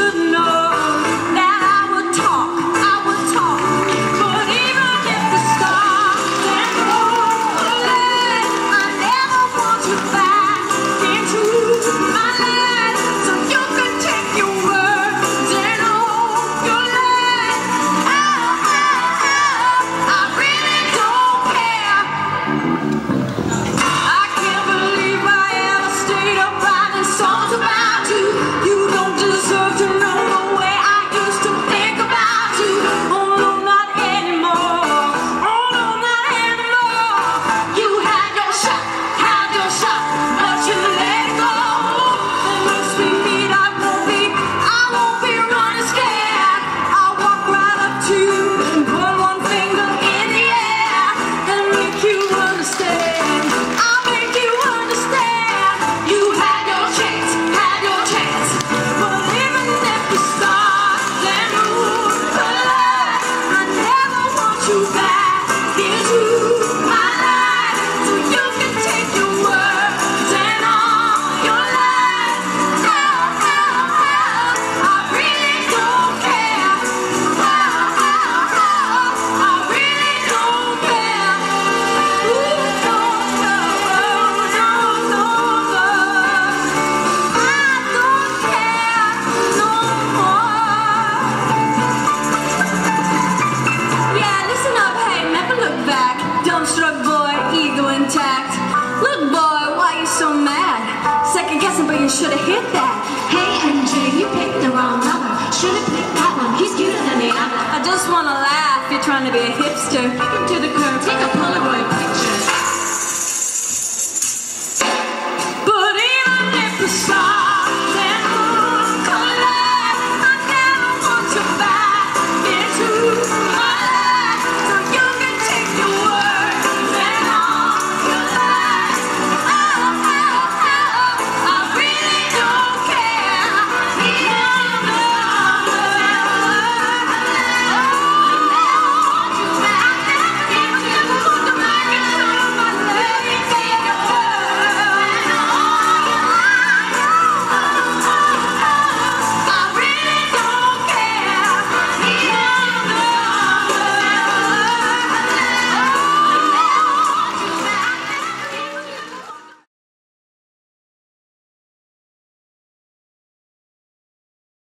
But you should have hit that. Hey MJ, you picked the wrong number. Should have picked that one. He's cuter than the other. I just want to laugh. You're trying to be a hipster. Kick him to the curb. Take a Polaroid.